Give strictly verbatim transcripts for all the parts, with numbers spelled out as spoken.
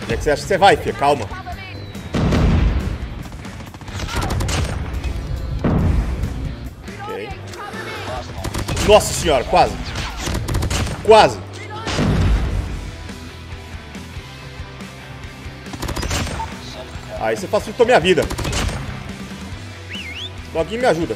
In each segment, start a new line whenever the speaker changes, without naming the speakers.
Onde é que você acha que você vai, filha? Calma. Ok. Nossa senhora, quase. Quase. Aí você facilitou minha vida. Doguinho me ajuda.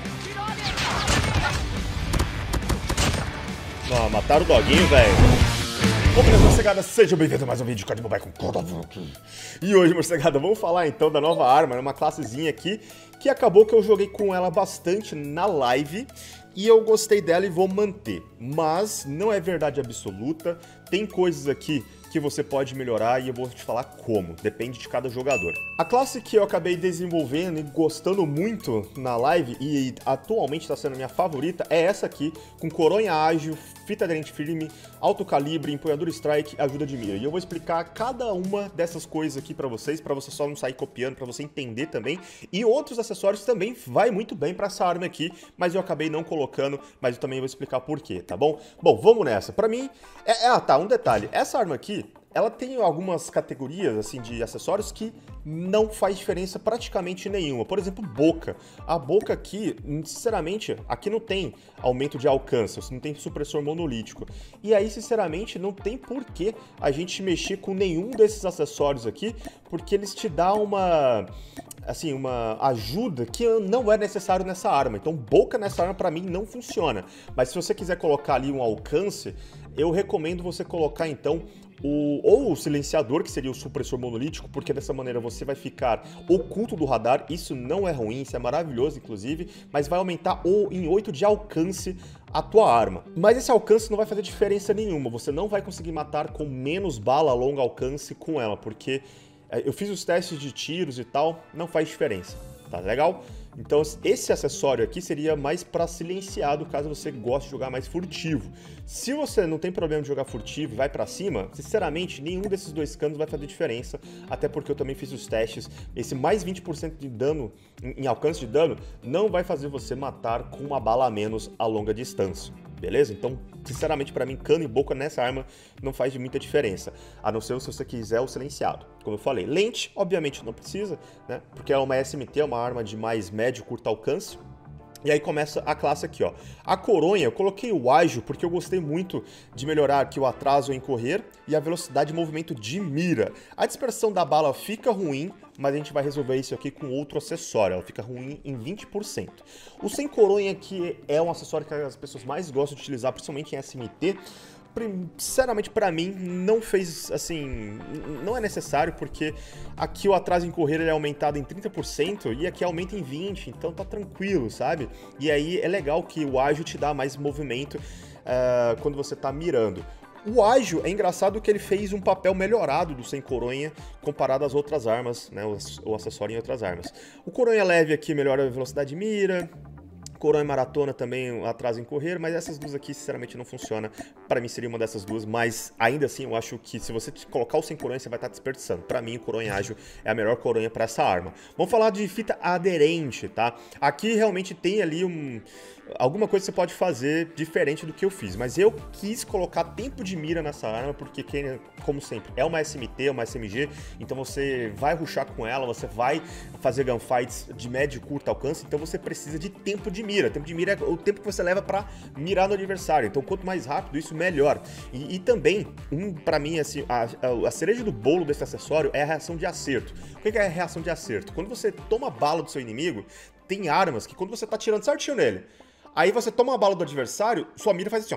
Não, mataram o Doguinho, velho. Bom, beleza, moçada, sejam bem-vindos a mais um vídeo de Código Mobile com Codavuk. E hoje, moçada, vamos falar então da nova arma, uma classezinha aqui, que acabou que eu joguei com ela bastante na live. E eu gostei dela e vou manter. Mas não é verdade absoluta, tem coisas aqui que você pode melhorar e eu vou te falar como, depende de cada jogador. A classe que eu acabei desenvolvendo e gostando muito na live e atualmente está sendo a minha favorita é essa aqui, com coronha ágil, fita aderente firme, alto calibre, empunhadura strike, ajuda de mira. E eu vou explicar cada uma dessas coisas aqui para vocês, para você só não sair copiando, para você entender também. E outros acessórios também vai muito bem para essa arma aqui, mas eu acabei não colocando, mas eu também vou explicar por quê, tá bom? Bom, vamos nessa. Para mim, é, é, ah tá, um detalhe, essa arma aqui, ela tem algumas categorias assim de acessórios que não faz diferença praticamente nenhuma. Por exemplo, boca. A boca aqui, sinceramente, aqui não tem aumento de alcance, não tem supressor monolítico. E aí, sinceramente, não tem por que a gente mexer com nenhum desses acessórios aqui, porque eles te dão uma, assim, uma ajuda que não é necessário nessa arma. Então, boca nessa arma pra mim não funciona. Mas se você quiser colocar ali um alcance, eu recomendo você colocar então O, ou o silenciador, que seria o supressor monolítico, porque dessa maneira você vai ficar oculto do radar. Isso não é ruim, isso é maravilhoso, inclusive, mas vai aumentar o, em oito de alcance a tua arma. Mas esse alcance não vai fazer diferença nenhuma, você não vai conseguir matar com menos bala a longo alcance com ela, porque eu fiz os testes de tiros e tal, não faz diferença, tá legal? Então esse acessório aqui seria mais para silenciado, caso você goste de jogar mais furtivo. Se você não tem problema de jogar furtivo e vai para cima, sinceramente, nenhum desses dois canos vai fazer diferença, até porque eu também fiz os testes. Esse mais vinte por cento de dano, em alcance de dano, não vai fazer você matar com uma bala a menos a longa distância. Beleza? Então, sinceramente, pra mim, cano e boca nessa arma não faz muita diferença. A não ser se você quiser o silenciado. Como eu falei, lente, obviamente, não precisa, né? Porque é uma S M T, é uma arma de mais médio, curto alcance. E aí começa a classe aqui, ó. A coronha, eu coloquei o ágil porque eu gostei muito de melhorar aqui o atraso em correr e a velocidade de movimento de mira. A dispersão da bala fica ruim, mas a gente vai resolver isso aqui com outro acessório. Ela fica ruim em vinte por cento. O sem coronha, que é um acessório que as pessoas mais gostam de utilizar, principalmente em S M T, sinceramente, pra mim, não fez, assim, não é necessário, porque aqui o atraso em correr é aumentado em trinta por cento e aqui aumenta em vinte por cento, então tá tranquilo, sabe? E aí é legal que o ágil te dá mais movimento uh, quando você tá mirando. O ágil, é engraçado que ele fez um papel melhorado do sem coronha comparado às outras armas, né, o acessório em outras armas. O coronha leve aqui melhora a velocidade de mira, coronha maratona também atrasa em correr, mas essas duas aqui sinceramente não funcionam. Para mim seria uma dessas duas, mas ainda assim eu acho que se você colocar o sem coronha você vai estar desperdiçando. Para mim o coronha ágil é a melhor coronha para essa arma. Vamos falar de fita aderente, tá? Aqui realmente tem ali um... alguma coisa que você pode fazer diferente do que eu fiz, mas eu quis colocar tempo de mira nessa arma porque, como sempre, é uma S M T, é uma S M G, então você vai rushar com ela, você vai fazer gunfights de médio e curto alcance, então você precisa de tempo de mira. Tempo de mira é o tempo que você leva para mirar no adversário, então quanto mais rápido isso, melhor. E, e também, um, para mim, assim, a, a cereja do bolo desse acessório é a reação de acerto. O que é a reação de acerto? Quando você toma bala do seu inimigo, tem armas que quando você tá tirando certinho nele, aí você toma a bala do adversário, sua mira faz assim,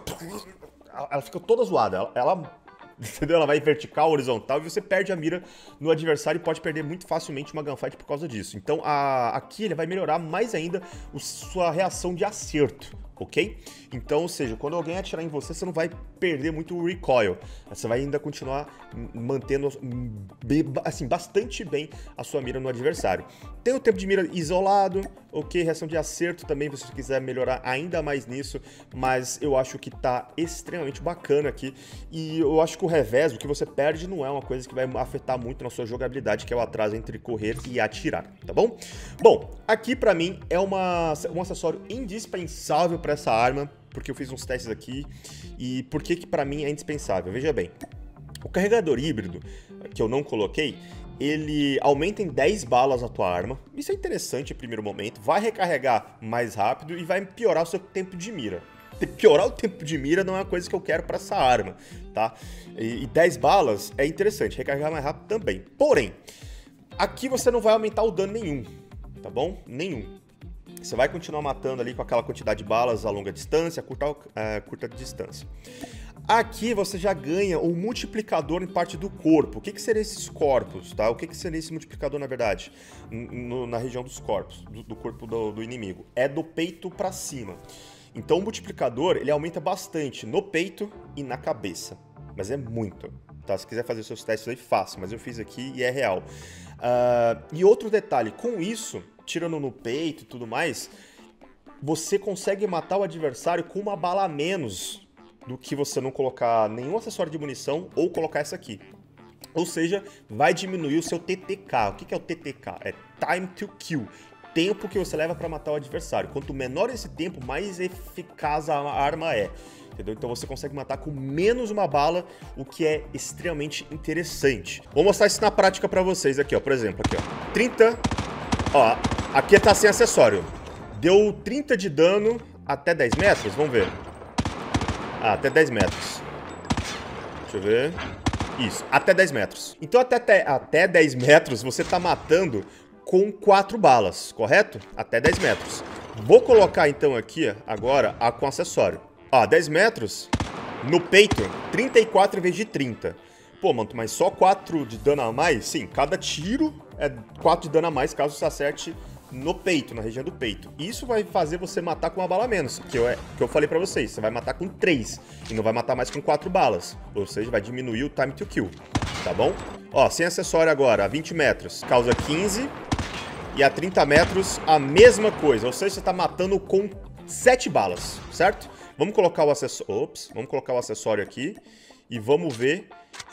ó. Ela fica toda zoada. Ela, ela, entendeu? Ela vai vertical, horizontal, e você perde a mira no adversário e pode perder muito facilmente uma gunfight por causa disso. Então a, aqui ele vai melhorar mais ainda a sua reação de acerto, ok? Então, ou seja, quando alguém atirar em você, você não vai perder muito o recoil. Você vai ainda continuar mantendo assim, bastante bem a sua mira no adversário. Tem o tempo de mira isolado, ok? Reação de acerto também, se você quiser melhorar ainda mais nisso, mas eu acho que tá extremamente bacana aqui. E eu acho que o revés, o que você perde, não é uma coisa que vai afetar muito na sua jogabilidade, que é o atraso entre correr e atirar, tá bom? Bom, aqui pra mim é uma, um acessório indispensável para essa arma, porque eu fiz uns testes aqui, e por que que pra mim é indispensável? Veja bem, O carregador híbrido, que eu não coloquei, ele aumenta em dez balas a tua arma. Isso é interessante em primeiro momento, vai recarregar mais rápido e vai piorar o seu tempo de mira. Piorar o tempo de mira não é uma coisa que eu quero para essa arma, tá? E, e dez balas é interessante, recarregar mais rápido também. Porém, aqui você não vai aumentar o dano nenhum, tá bom? Nenhum. Você vai continuar matando ali com aquela quantidade de balas a longa distância, a curta, a curta distância. Aqui você já ganha um multiplicador em parte do corpo. O que, que seria esses corpos, tá? O que, que seria esse multiplicador, na verdade? No, na região dos corpos, do, do corpo do, do inimigo. É do peito pra cima. Então o multiplicador, ele aumenta bastante no peito e na cabeça. Mas é muito, tá? Se quiser fazer seus testes aí, faça. Mas eu fiz aqui e é real. Uh, e outro detalhe, com isso, tirando no peito e tudo mais, você consegue matar o adversário com uma bala a menos do que você não colocar nenhum acessório de munição ou colocar essa aqui. Ou seja, vai diminuir o seu T T K. O que é o T T K? É Time to Kill. Tempo que você leva para matar o adversário. Quanto menor esse tempo, mais eficaz a arma é. Entendeu? Então você consegue matar com menos uma bala, o que é extremamente interessante. Vou mostrar isso na prática para vocês aqui, ó. Por exemplo, aqui, ó. trinta. Ó, aqui tá sem acessório. Deu trinta de dano até dez metros? Vamos ver. Ah, até dez metros. Deixa eu ver. Isso, até dez metros. Então até, até, até dez metros você tá matando com quatro balas, correto? Até dez metros. Vou colocar então aqui, agora, a com acessório. Ó, dez metros, no peito, trinta e quatro em vez de trinta. Pô, mano, mas só quatro de dano a mais? Sim, cada tiro é quatro de dano a mais caso você acerte no peito, na região do peito. Isso vai fazer você matar com uma bala a menos, que eu, que eu falei pra vocês. Você vai matar com três e não vai matar mais com quatro balas. Ou seja, vai diminuir o time to kill, tá bom? Ó, sem acessório agora, a vinte metros, causa quinze. E a trinta metros, a mesma coisa. Ou seja, você tá matando com sete balas, certo? Vamos colocar o acessório... Ops, vamos colocar o acessório aqui. E vamos ver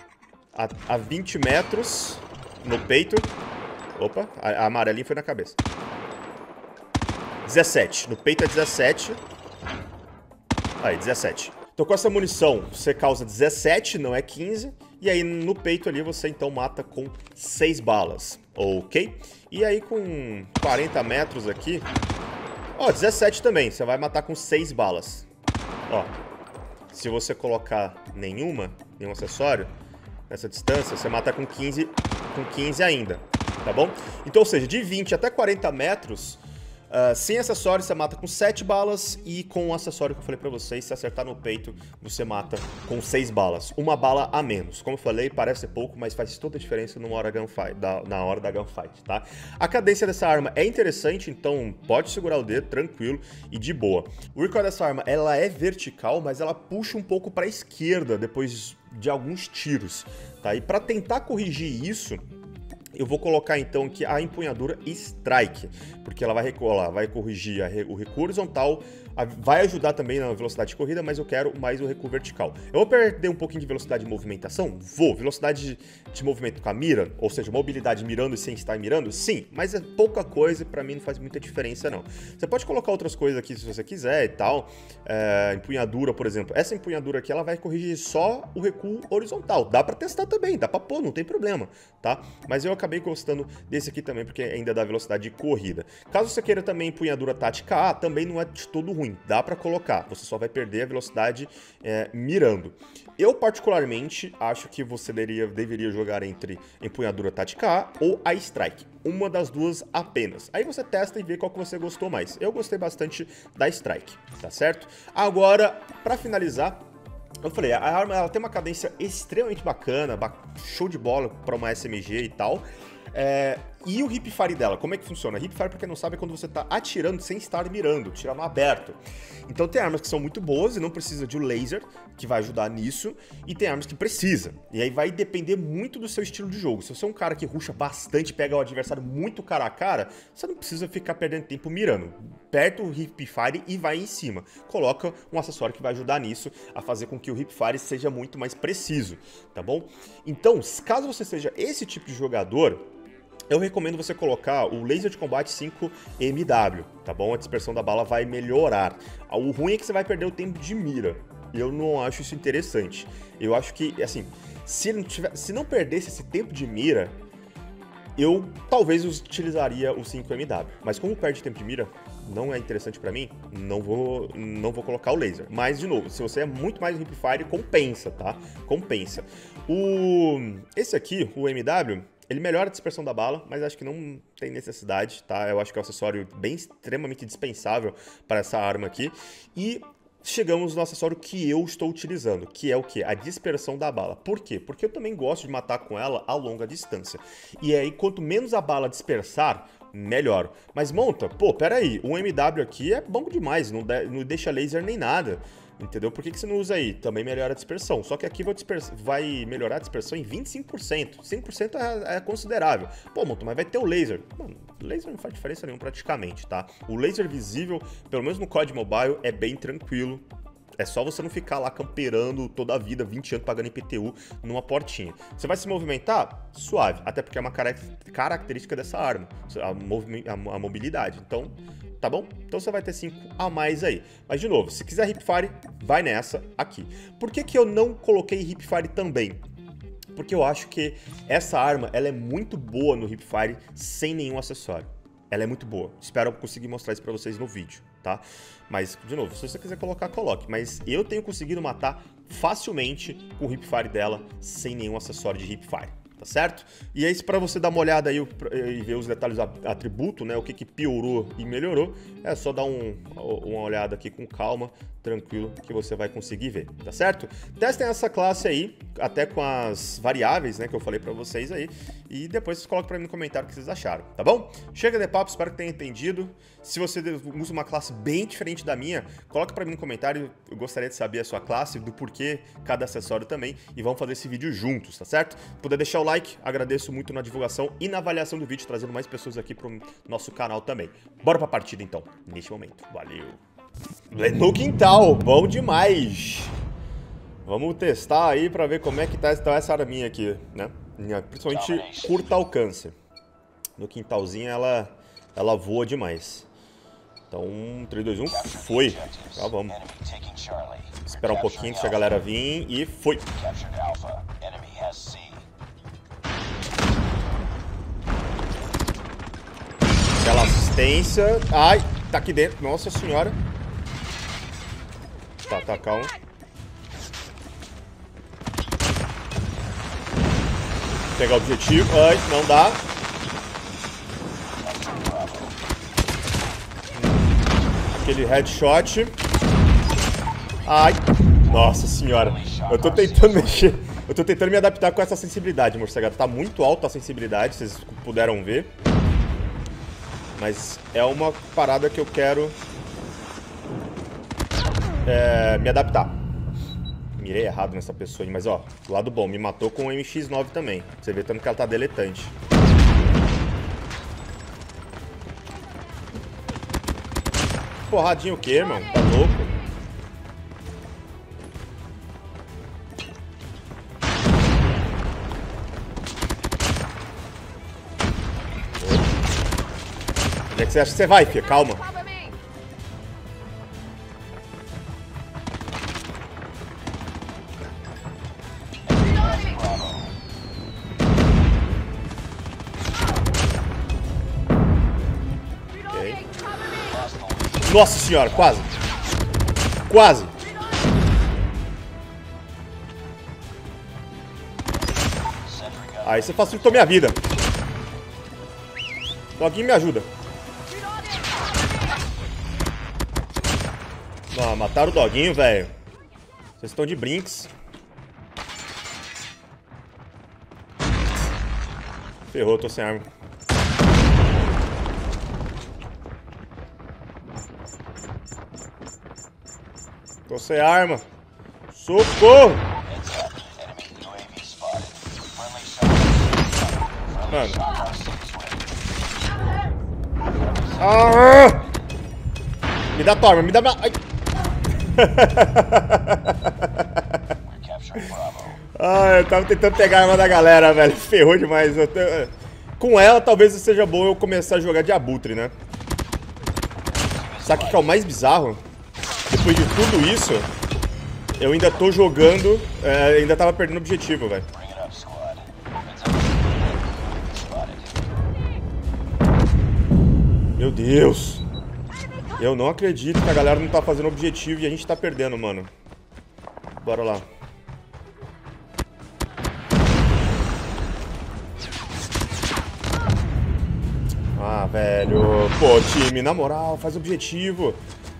a, a vinte metros no peito. Opa, a, a amarelinha foi na cabeça. dezessete. No peito é dezessete. Aí, dezessete. Então com essa munição você causa dezessete, não é quinze. E aí no peito ali você então mata com seis balas. Ok? E aí com quarenta metros aqui... Ó, dezessete também. Você vai matar com seis balas. Ó. Se você colocar nenhuma, nenhum acessório, nessa distância, você mata com quinze, com quinze ainda. Tá bom? Então, ou seja, de vinte até quarenta metros, uh, sem acessório você mata com sete balas e com o acessório que eu falei pra vocês, se acertar no peito, você mata com seis balas. Uma bala a menos. Como eu falei, parece pouco, mas faz toda a diferença numa hora gunfight, da, na hora da gunfight, tá? A cadência dessa arma é interessante, então pode segurar o dedo, tranquilo e de boa. O recoil dessa arma, ela é vertical, mas ela puxa um pouco pra esquerda depois de alguns tiros, tá? E pra tentar corrigir isso, eu vou colocar então aqui a empunhadura Strike, porque ela vai recolar, vai corrigir a, o recuo horizontal, a, vai ajudar também na velocidade de corrida, mas eu quero mais o recuo vertical. Eu vou perder um pouquinho de velocidade de movimentação? Vou. Velocidade de, de movimento com a mira, ou seja, mobilidade mirando e sem estar mirando? Sim, mas é pouca coisa e pra mim não faz muita diferença não. Você pode colocar outras coisas aqui se você quiser e tal, é, empunhadura, por exemplo. Essa empunhadura aqui, ela vai corrigir só o recuo horizontal. Dá pra testar também, dá pra pôr, não tem problema, tá? Mas eu acabei gostando desse aqui também, porque ainda dá velocidade de corrida. Caso você queira também empunhadura tática A, também não é de todo ruim, dá pra colocar, você só vai perder a velocidade é, mirando. Eu particularmente acho que você deveria, deveria jogar entre empunhadura tática A ou a Strike, uma das duas apenas. Aí você testa e vê qual que você gostou mais. Eu gostei bastante da Strike, tá certo? Agora, pra finalizar, eu falei, a arma ela tem uma cadência extremamente bacana, show de bola para uma S M G e tal. É, e o hipfire dela, como é que funciona? Hipfire, pra quem não sabe, é quando você tá atirando sem estar mirando, tirando aberto. Então tem armas que são muito boas e não precisa de um laser, que vai ajudar nisso, e tem armas que precisa. E aí vai depender muito do seu estilo de jogo. Se você é um cara que rusha bastante, pega o adversário muito cara a cara, você não precisa ficar perdendo tempo mirando. Aperta o hipfire e vai em cima. Coloca um acessório que vai ajudar nisso, a fazer com que o hipfire seja muito mais preciso, tá bom? Então, caso você seja esse tipo de jogador, eu recomendo você colocar o Laser de Combate cinco M W, tá bom? A dispersão da bala vai melhorar. O ruim é que você vai perder o tempo de mira, eu não acho isso interessante. Eu acho que, assim, se não, tiver, se não perdesse esse tempo de mira, eu talvez utilizaria o cinco M W. Mas como perde tempo de mira, não é interessante pra mim, não vou, não vou colocar o laser. Mas, de novo, se você é muito mais hipfire, compensa, tá? Compensa. O... Esse aqui, o M W, ele melhora a dispersão da bala, mas acho que não tem necessidade, tá? Eu acho que é um acessório bem extremamente dispensável para essa arma aqui. E chegamos no acessório que eu estou utilizando, que é o quê? A dispersão da bala. Por quê? Porque eu também gosto de matar com ela a longa distância. E aí, quanto menos a bala dispersar, melhor. Mas monta, pô, peraí, o M W aqui é bom demais, não, de, não deixa laser nem nada. Entendeu? Por que, que você não usa aí? Também melhora a dispersão. Só que aqui vai, vai melhorar a dispersão em vinte e cinco por cento. cinco por cento é, é considerável. Pô, Monto, mas vai ter o laser. Mano, laser não faz diferença nenhuma praticamente, tá? O laser visível, pelo menos no C O D Mobile, é bem tranquilo. É só você não ficar lá camperando toda a vida, vinte anos pagando I P T U numa portinha. Você vai se movimentar? Suave. Até porque é uma característica dessa arma, a, a, a mobilidade. Então, tá bom? Então você vai ter cinco a mais aí. Mas, de novo, se quiser hipfire, vai nessa aqui. Por que que eu não coloquei hipfire também? Porque eu acho que essa arma, ela é muito boa no hipfire sem nenhum acessório. Ela é muito boa. Espero conseguir mostrar isso pra vocês no vídeo, tá? Mas, de novo, se você quiser colocar, coloque. Mas eu tenho conseguido matar facilmente com o hipfire dela sem nenhum acessório de hipfire. Tá certo? E é isso pra você dar uma olhada aí e ver os detalhes do atributo, né? O que que piorou e melhorou. É só dar um, uma olhada aqui com calma, tranquilo, que você vai conseguir ver, tá certo? Testem essa classe aí, até com as variáveis, né, que eu falei pra vocês aí. E depois vocês colocam pra mim no comentário o que vocês acharam, tá bom? Chega de papo, espero que tenha entendido. Se você usa uma classe bem diferente da minha, coloca pra mim no comentário. Eu gostaria de saber a sua classe, do porquê cada acessório também. E vamos fazer esse vídeo juntos, tá certo? Se puder deixar o like, agradeço muito na divulgação e na avaliação do vídeo, trazendo mais pessoas aqui pro nosso canal também. Bora pra partida então, neste momento. Valeu! No quintal, bom demais! Vamos testar aí pra ver como é que tá essa arminha aqui, né? Principalmente curta alcance. No quintalzinho ela, ela voa demais. Então, três, dois, um, foi! Já vamos. Esperar um pouquinho deixa a galera vir e foi! Aquela assistência. Ai, tá aqui dentro. Nossa senhora. Tá, tá, calma. Pegar o objetivo. Ai, não dá. Aquele headshot. Ai. Nossa senhora. Eu tô tentando mexer. Eu tô tentando me adaptar com essa sensibilidade, morcegada. Tá muito alta a sensibilidade, vocês puderam ver. Mas é uma parada que eu quero é, me adaptar. Mirei errado nessa pessoa aí, mas ó, do lado bom, me matou com o M X nove também. Você vê tanto que ela tá deletante. Porradinho o quê, irmão? Tá louco? Onde é que você acha que você vai, filha? Calma. Okay. Nossa senhora, quase. Quase. Aí você facilitou minha vida. Doguinho me ajuda. Ah, mataram o doguinho, velho. Vocês estão de brinks. Ferrou, tô sem arma. Tô sem arma. Socorro! Mano. Ah! Me dá tua arma, me dá... Ai. Ah, eu tava tentando pegar a arma da galera, velho. Ferrou demais. Eu tô... Com ela, talvez seja bom eu começar a jogar de abutre, né? Sabe o que é o mais bizarro? Depois de tudo isso, Eu ainda tô jogando, é, ainda tava perdendo objetivo, velho. Meu Deus. Eu não acredito que a galera não tá fazendo objetivo e a gente tá perdendo, mano. Bora lá. Ah, velho. Pô, time, na moral, faz objetivo.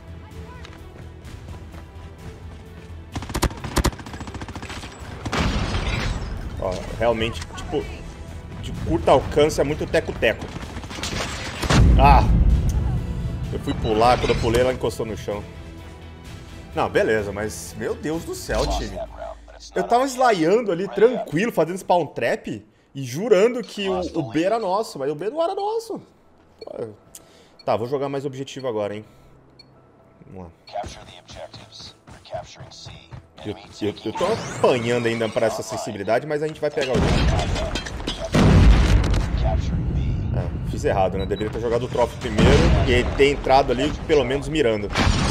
Ó, realmente, tipo, de curto alcance é muito teco-teco. Ah! Eu fui pular, quando eu pulei, ela encostou no chão. Não, beleza, mas... Meu Deus do céu, time. Eu tava slayando ali, tranquilo, fazendo spawn trap e jurando que o, o B era nosso, mas o B não era nosso. Pô. Tá, vou jogar mais objetivo agora, hein. Vamos lá. Eu, eu, eu tô apanhando ainda para essa sensibilidade, mas a gente vai pegar o jogo. É, fiz errado, né? Deveria ter jogado o Trophy primeiro e ter entrado ali, pelo menos, mirando.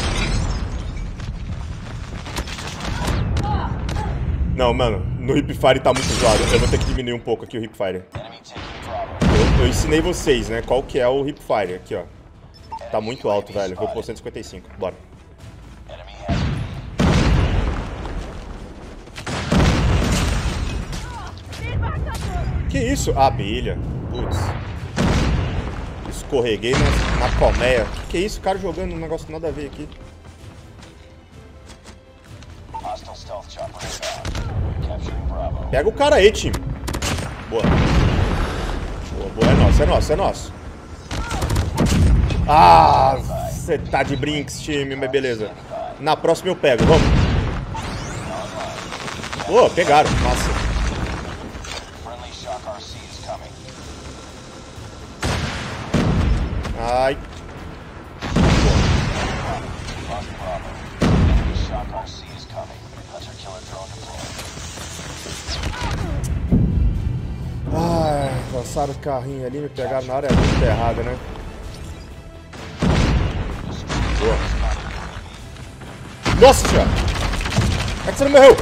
Não, mano, no Hipfire tá muito zoado. Eu vou ter que diminuir um pouco aqui o Hipfire. Eu, eu ensinei vocês, né, qual que é o Hipfire. Aqui, ó. Tá muito alto, velho. Vou pôr cento e cinquenta e cinco. Bora. Que isso? Ah, abelha. Putz. Escorreguei na, na colmeia. Que que é isso? O cara jogando um negócio nada a ver aqui. Pega o cara aí, time. Boa. Boa, boa. É nosso, é nosso, é nosso. Ah, você tá de brinks, time, mas beleza. Na próxima eu pego, vamos. Boa, pegaram, massa. Ai. Ai, lançaram o carrinho ali, me pegaram na área muito errada, né? Boa. Nossa senhora! Como é que você não morreu?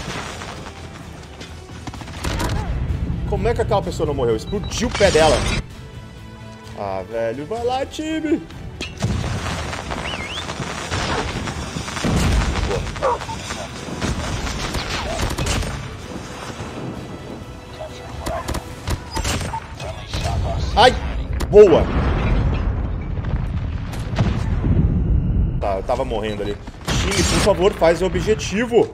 Como é que aquela pessoa não morreu? Explodiu o pé dela. Ah, velho, vai lá, time! Boa. Ai! Boa! Tá, eu tava morrendo ali. Time, por favor, faz o objetivo.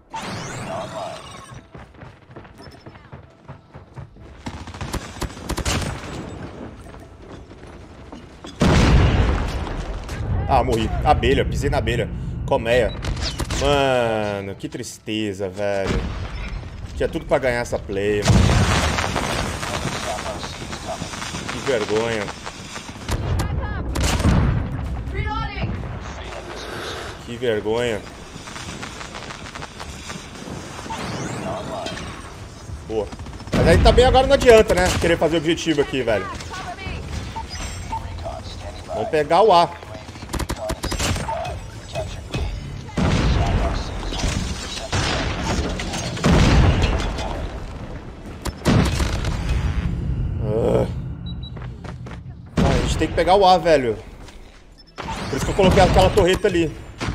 Ah, morri. Abelha, pisei na abelha. Colmeia. Mano, que tristeza, velho. Tinha tudo pra ganhar essa play, mano. Que vergonha. Que vergonha. Boa. Mas aí também agora não adianta, né? Querer fazer objetivo aqui, velho. Vamos pegar o A. Tem que pegar o A, velho. Por isso que eu coloquei aquela torreta ali.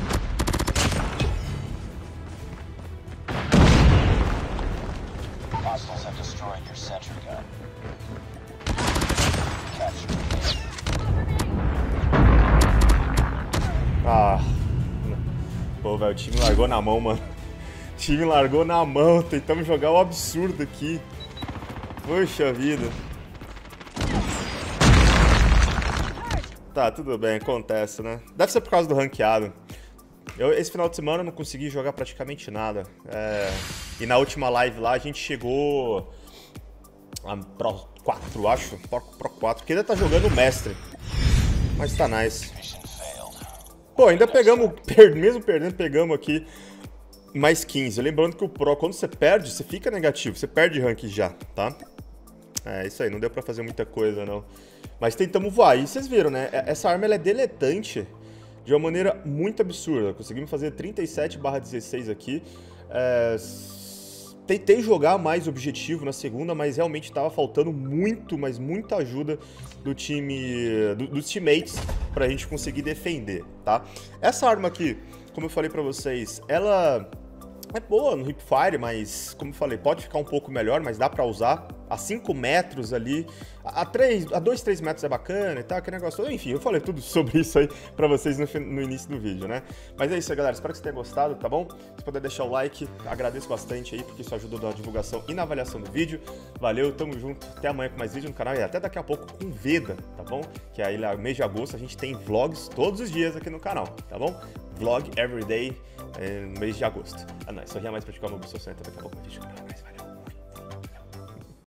Ah. Pô, velho, o time largou na mão, mano. O time largou na mão. Tentamos jogar o absurdo aqui. Poxa vida. Tá, tudo bem, acontece, né? Deve ser por causa do ranqueado. Eu, esse final de semana eu não consegui jogar praticamente nada. É... E na última live lá a gente chegou a Pro quatro, acho. Pro, Pro quatro, que ainda tá jogando o mestre. Mas tá nice. Pô, ainda pegamos, per, mesmo perdendo, pegamos aqui mais quinze. Lembrando que o Pro, quando você perde, você fica negativo. Você perde rank já, tá? É, isso aí, não deu pra fazer muita coisa, não. Mas tentamos voar. E vocês viram, né? Essa arma ela é deletante de uma maneira muito absurda. Conseguimos fazer trinta e sete barra dezesseis aqui. É... Tentei jogar mais objetivo na segunda, mas realmente estava faltando muito, mas muita ajuda do time, do, dos teammates pra gente conseguir defender, tá? Essa arma aqui, como eu falei pra vocês, ela é boa no hipfire, mas, como eu falei, pode ficar um pouco melhor, mas dá pra usar a cinco metros ali, a, três, a dois, três metros é bacana e tal, aquele negócio todo. Enfim, eu falei tudo sobre isso aí pra vocês no, no início do vídeo, né? Mas é isso aí, galera, espero que vocês tenham gostado, tá bom? Se puder deixar o like, agradeço bastante aí, porque isso ajuda na divulgação e na avaliação do vídeo. Valeu, tamo junto, até amanhã com mais vídeo no canal e até daqui a pouco com Veda, tá bom? Que aí, no mês de agosto, a gente tem vlogs todos os dias aqui no canal, tá bom? Vlog everyday é, no mês de agosto. Ah, não, isso aqui é mais pra ficar no Mobile Center, daqui a pouco mais vídeo no canal, mas vai.